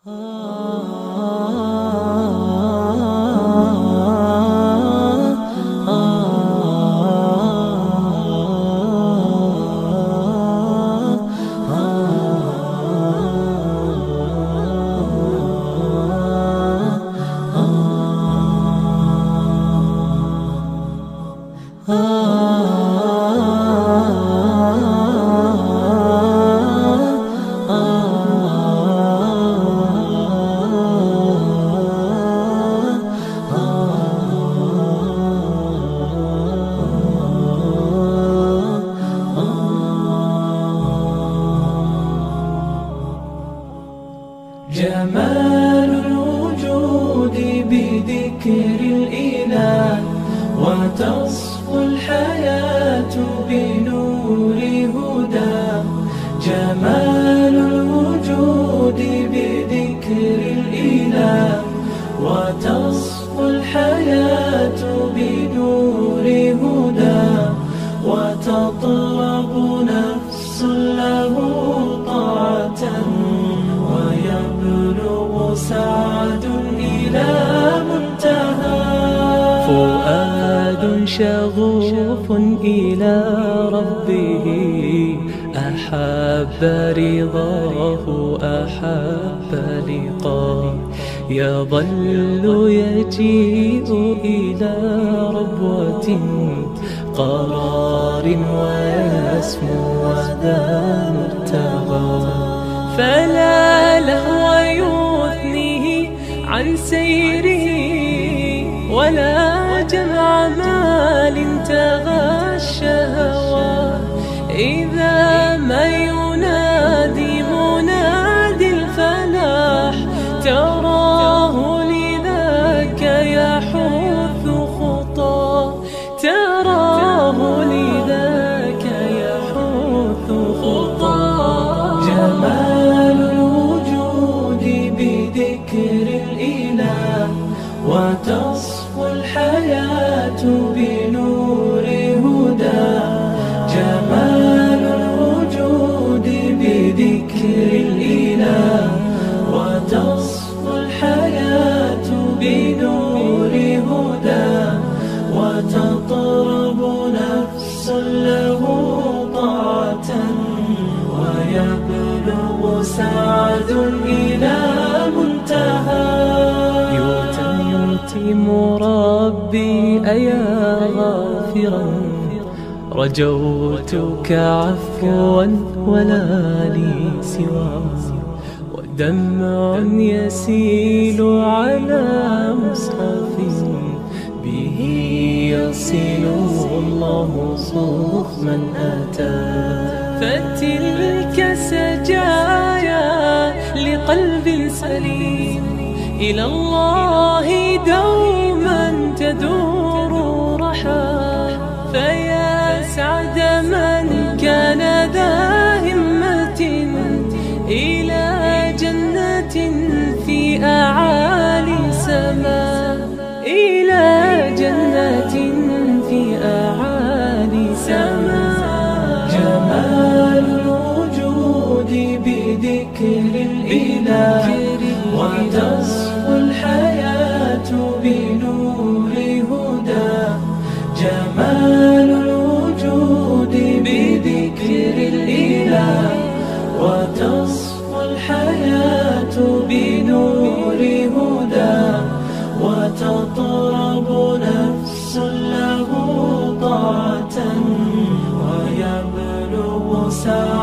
جمال الوجود بذكر الإله، وتصفو الحياة بنور هداه. جمال الوجود بذكر الإله، وتصفو الحياة بنور هداه. وتطلب نفس له طاعة، ويبلغ سعد إلى منتهى. فؤاد شغوف إلى ربه، أحب رضاه أحب لقاه. يظل يجيء إلى ربوة قرار، ويسمو وذا مرتغى. فلا لهو يثنيه عن سيره، ولا جمع مال تغى الشهوى. إذا ما ينادي منادي الفلاح، تراه لذاك يحث خطاه. تراه لذاك يحث خطاه. جمال الوجود بذكر الإله، وتصفو الحياة بنور هداه. جمال الوجود بذكر الإله، وتصفو الحياة بنور هداه. وتطرب نفس له طاعة، ويبلغ سعد إلى منتهى. يتم ربي أيا غافرا، رجوتك عفوا ولا لي سوى. ودمع يسيل على مصحف، به يصل الله صوف من أتى. فتلك سجايا لقلب سليم، إلى الله دوما تدور رحى. فيا سعد من كان ذا همة، إلى جنة في أعالي سماء. إلى جنة في أعالي سماء. جمال الوجود بذكر الإله، وتصفو الحياة بنور هداه. جمال الوجود بذكر الإله، وتصفو الحياة بنور هداه. وتطرب نفس له طاعة، ويبلغ سعد